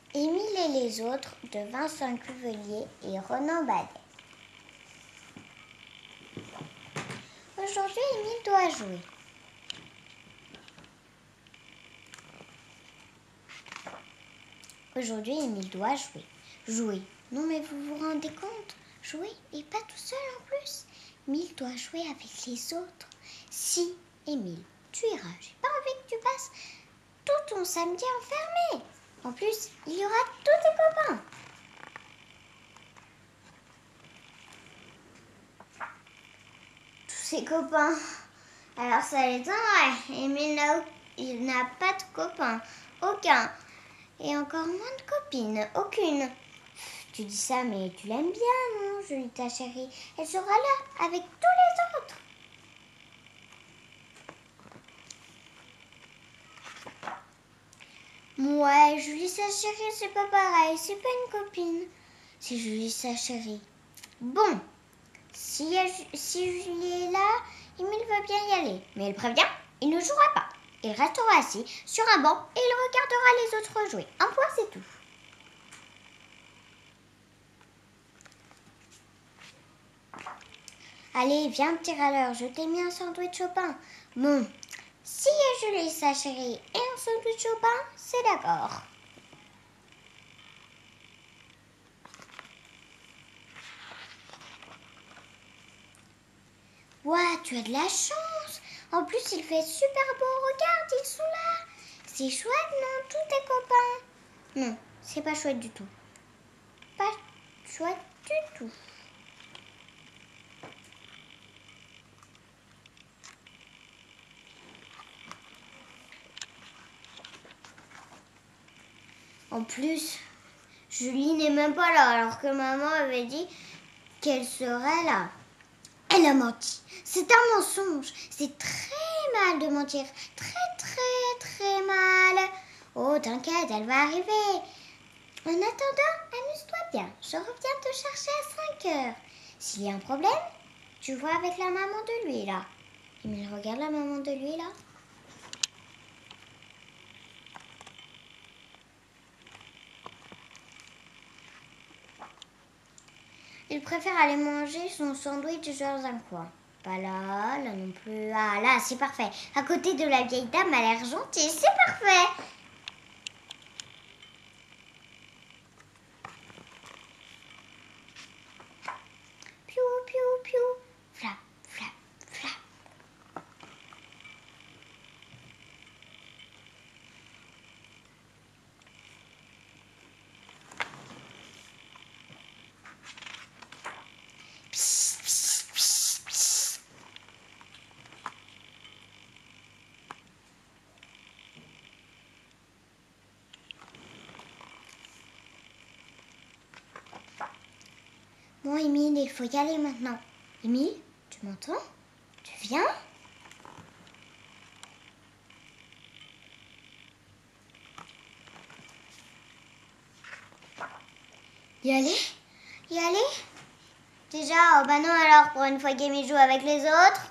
Émile et les autres de Vincent Cuvelier et Ronan Badet. Aujourd'hui, Émile doit jouer. Aujourd'hui, Émile doit jouer. Jouer. Non mais vous vous rendez compte? Jouer et pas tout seul en plus. Émile doit jouer avec les autres. Si, Émile, tu iras. J'ai pas envie que tu passes tout ton samedi enfermé. En plus, il y aura tous tes copains. Tous ses copains. Alors ça l'étonnerait. Émile n'a pas de copains. Aucun. Et encore moins de copines. Aucune. Tu dis ça, mais tu l'aimes bien, non, Julita chérie? Elle sera là, avec tous les autres. Ouais, Julita chérie, c'est pas pareil. C'est pas une copine. C'est Julita chérie. Bon, si Julie est là, Émile va bien y aller. Mais elle prévient, il ne jouera pas. Il restera assis sur un banc et il regardera les autres jouer. Un point, c'est tout. Allez, viens petit râleur, je t'ai mis un sandwich au pain. Bon, si Julie sa chérie et un sandwich au pain, c'est d'accord. Ouah, tu as de la chance. En plus, il fait super beau. Regarde, ils sont là. C'est chouette, non, tous tes copains? Non, c'est pas chouette du tout. Pas chouette du tout. En plus, Julie n'est même pas là, alors que maman avait dit qu'elle serait là. Elle a menti. C'est un mensonge. C'est très mal de mentir. Très mal. Oh, t'inquiète, elle va arriver. En attendant, amuse-toi bien. Je reviens te chercher à 5 heures. S'il y a un problème, tu vois avec la maman de lui, là. Émile, regarde la maman de lui, là. Il préfère aller manger son sandwich dans un coin. Pas là, là non plus. Ah, là, c'est parfait. À côté de la vieille dame à l'air gentille, c'est parfait. Piou, piou, piou. Flap, flap, flap. Psst, psst, psst, psst. Bon, Émile, il faut y aller maintenant. Émile, tu m'entends? Tu viens? Y aller? Y aller? Déjà, oh bah non alors, pour une fois qu'Émile joue avec les autres.